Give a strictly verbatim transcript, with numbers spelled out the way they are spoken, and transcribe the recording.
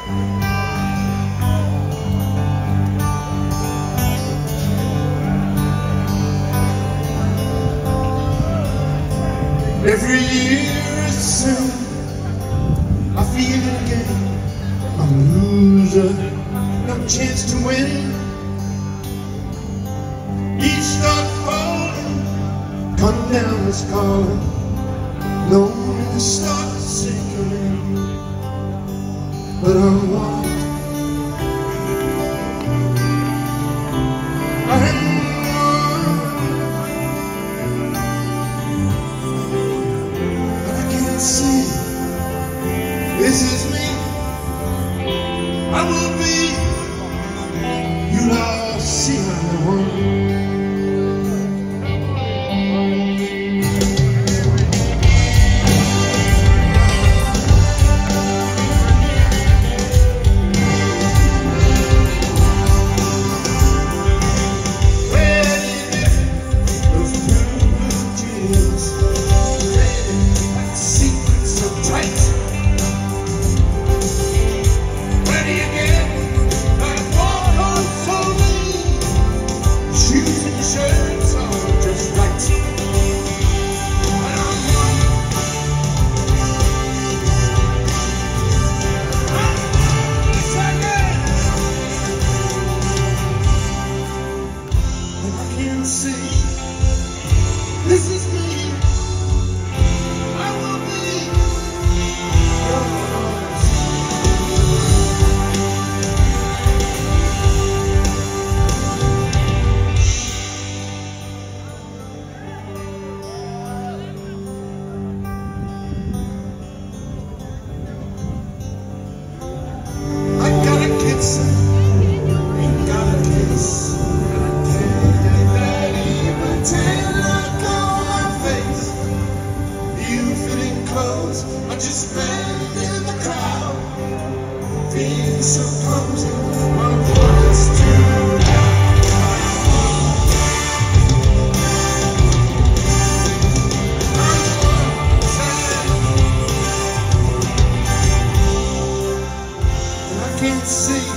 Every year it's the same. I feel it again. I'm a loser, no chance to win. Each start falling, come down is calling. No one start sinking, but I'm one. I'm see, this is me. I will be. You'll all see I'm the one. See, this is me. I will be yours. I gotta get some. Ain't got a kiss. I'm just standing in the crowd, being so clumsy, my voice too loud. I can't see.